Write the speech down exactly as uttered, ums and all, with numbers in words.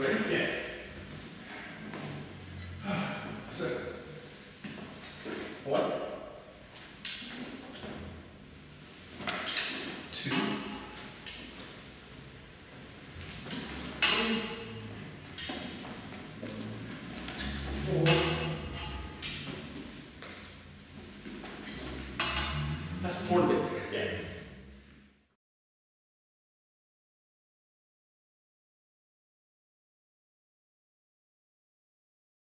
Ready? Yeah. So, one, two, three, four. That's four bit. Yeah.